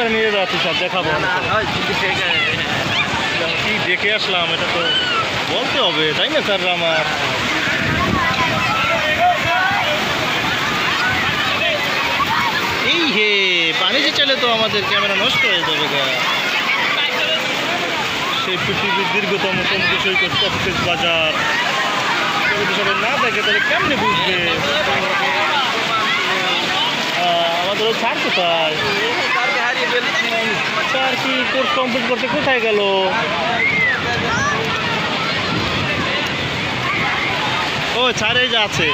করে নিয়ে যাচ্ছি, সব দেখাবো। কি দেখে আসলাম এটা তো বলতে হবে, তাই না স্যার? আমার এই হে পানি যে চলে তো আমাদের ক্যামেরা নষ্ট হয়ে যাবে গা। সেই পৃথিবীর দীর্ঘতম সমুদ্র সৈকত কক্সেস বাজার যদি সবাই না দেখে তাহলে কেমনে বুঝবে? আমাদের ওই স্যার কোথায়? স্যার কি কোর্স কমপ্লিট করতে কোথায় গেল? ও স্যার এই যে আছে।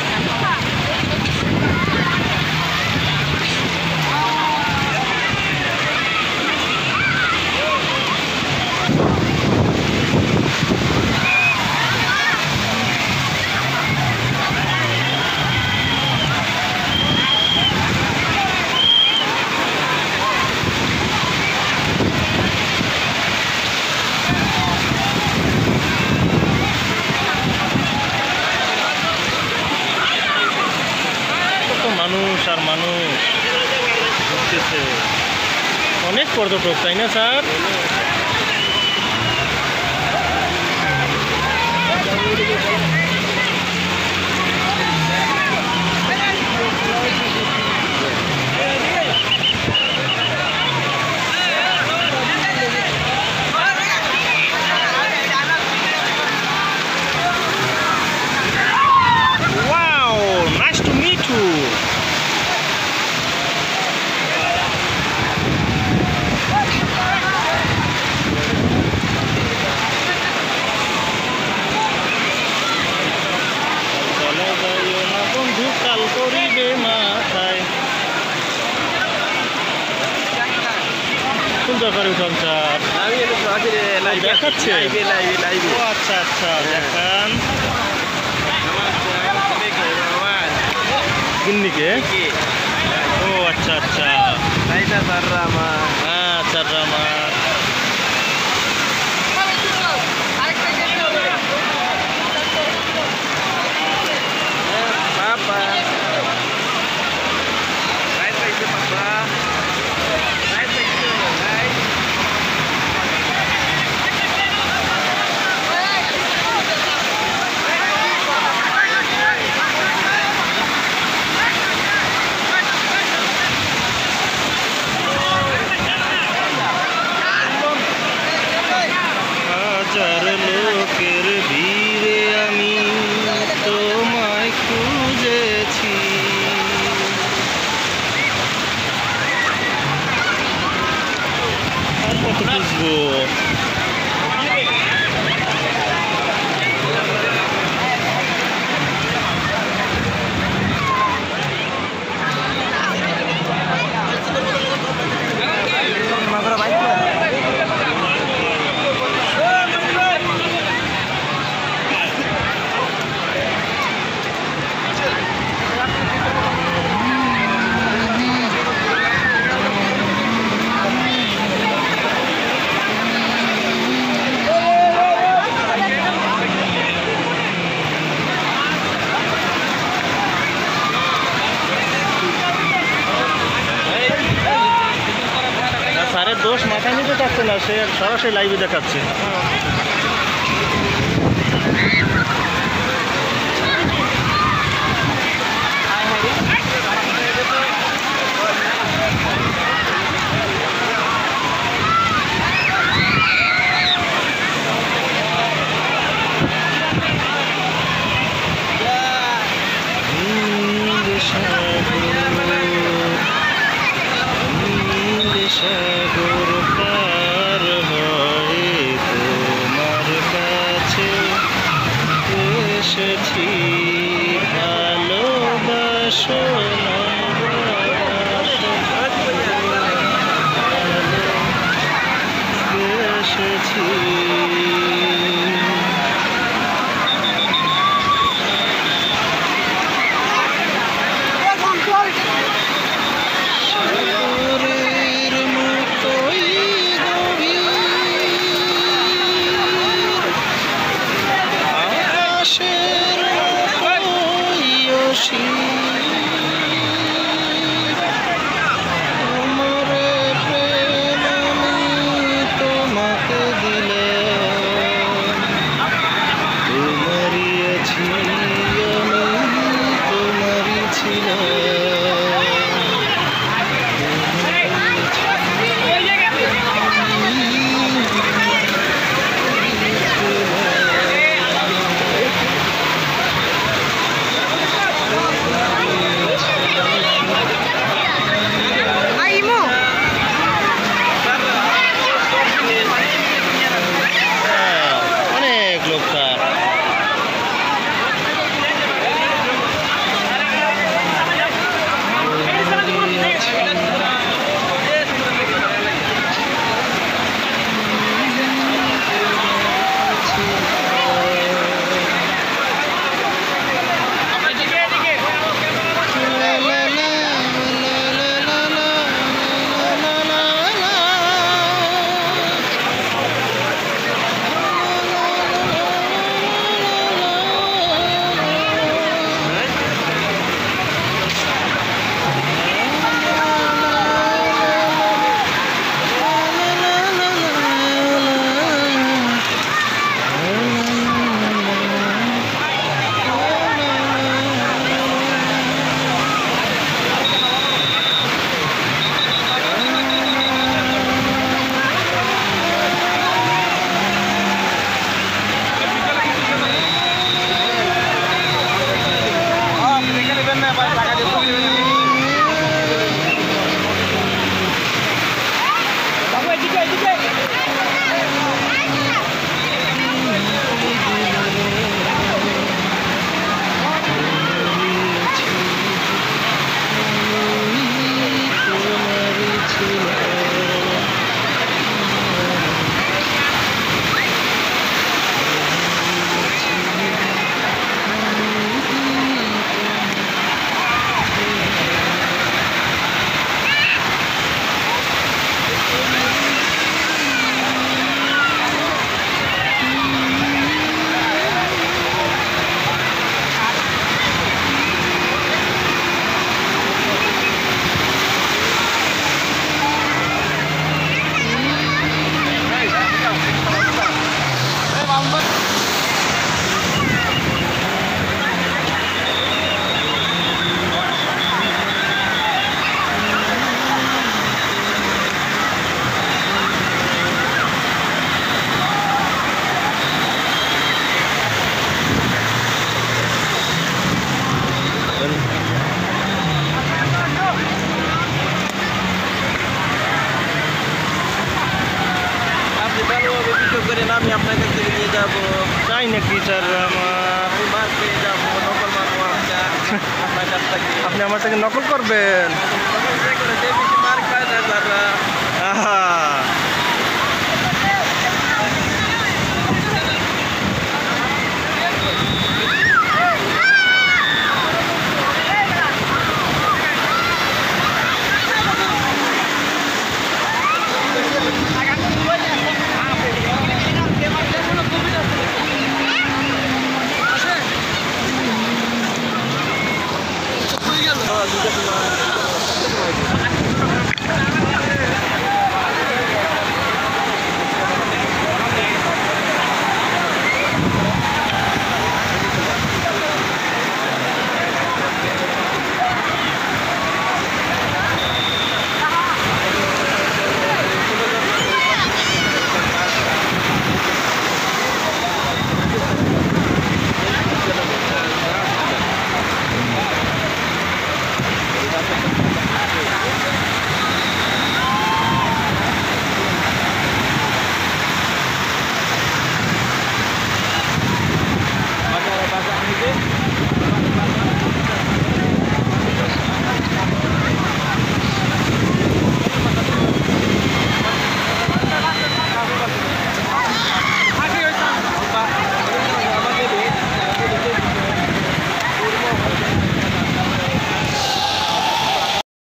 মানুষ আর মানুষ ঘুরতেছে, অনেক পর্যটক, তাই না স্যার? দেখাচ্ছে? ও আচ্ছা আচ্ছা, দেখান কিন্নিকে। ও আচ্ছা আচ্ছা, আচ্ছা রামা। লোকের ভিড়ে আমি তোমায় খুঁজেছি, আর কত খুঁজবো? স্যারের দোষ মাথায় নিতে চাচ্ছে না, সে সরাসরি লাইভে দেখাচ্ছে। সাগর পার হয়ে যাবো, তাই নাকি স্যার? আমার আমি মার পেয়ে যাবো, নকল মারবো একটা আপনার কাছ থেকে। আপনি আমার থেকে নকল করবেন? নকল করে যে বেশি মার খায় না তারা। আহা